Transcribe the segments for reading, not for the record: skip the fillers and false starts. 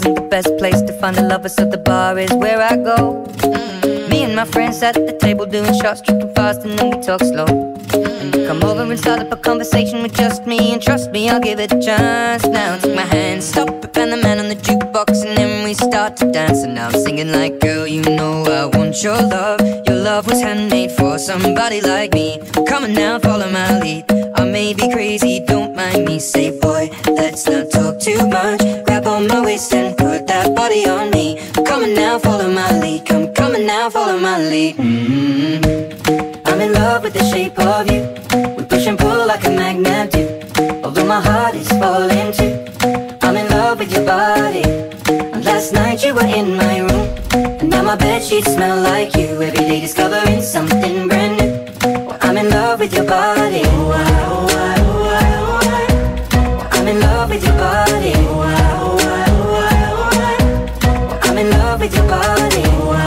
isn't the best place to find a lover, so the bar is where I go. Me and my friends at the table doing shots, tripping fast, and then we talk slow. And you come over and start up a conversation with just me, and trust me, I'll give it a chance. Now take my hand, stop it, and the man on the jukebox, and then we start to dance. And now I'm singing like, girl, you know I want your love. Your love was handmade for somebody like me. Come on now, follow my lead. I may be crazy, don't mind me. Say, boy, let's not talk too much. Grab on my waist and put that body on me. Come on now, follow my lead. Come on now, follow my lead. I'm in love with the shape of you. We push and pull like a magnet do. Although my heart is falling too. I'm in love with your body. Last night you were in my room, and now my bedsheets smell like you. Every day discovering something brand new. Well, I'm in love with your body. I'm in love with your body. I'm in love with your body.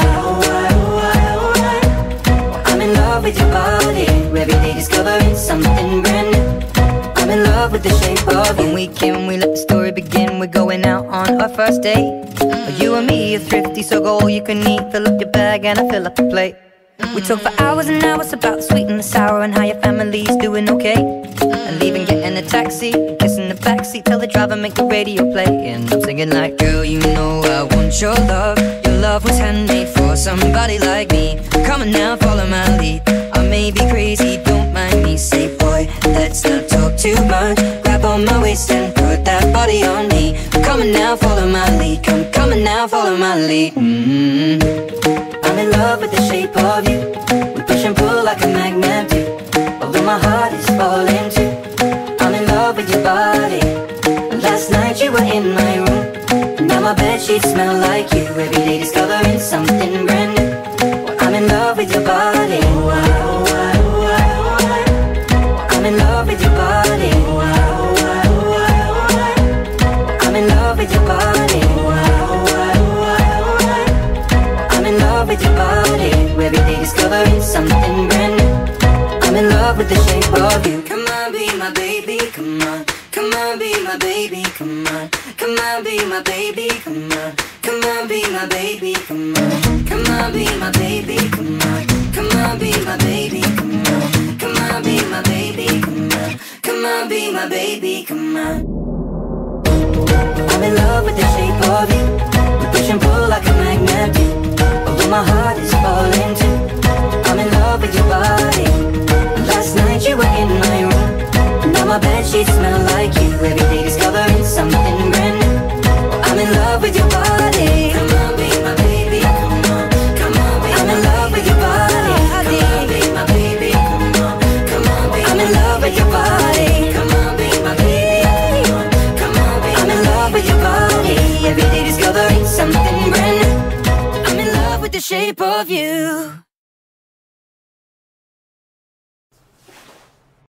I'm in love with your body. Every day discovering something brand new. I'm in love with the shape of you. When we came, we let the story begin. We're going out on our first date. You and me are thrifty, so go all you can eat. Fill up your bag and I fill up the plate. We talk for hours and hours about the sweet and the sour, and how your family's doing okay. And leaving, getting a taxi, kiss in the backseat, tell the driver make the radio play. And I'm singing like, girl, you know I want your love. Your love was handmade for somebody like me. Come on now, follow my lead. I may be crazy, don't mind me. Say, boy, let's not talk too much. Grab on my waist and put that body on me. Come on now, follow my lead. Come on now, follow my lead. I'm in love with the shape of you. We push and pull like a magnet do. Although my heart is falling too. I'm in love with your body. Last night you were in my room, and now my bedsheets smell like you. Every day discovering something brand new. Well, I'm in love with your body. I'm in love with your body. I'm in love with your body. I'm in love with your body. Every day discovering something brand new. I'm in love with the shape of you. Come on, be my baby, come on. Come on, be my baby, come on. Come on, be my baby, come on. Come on, be my baby, come on. Come on, be my baby, come on. Come on, be my baby, come on. Come on, be my baby, come on. Come on, be my baby, come on. I'm in love with the shape of you. We push and pull like a magnet do. Although my heart is falling too. I'm in love with your body. Last night you were in my room, and now my bedsheets smell like you. Every day discovering something brand new. I'm in love with your body. Come on, be my baby, come on. Come on, be I'm in love with your body. Come on, be my baby, come on. Come on, be I'm in love with your body. Come on, be my baby, come on. Come on, be I'm in love with your body. Every day discovering something brand new. I'm in love with the shape of you.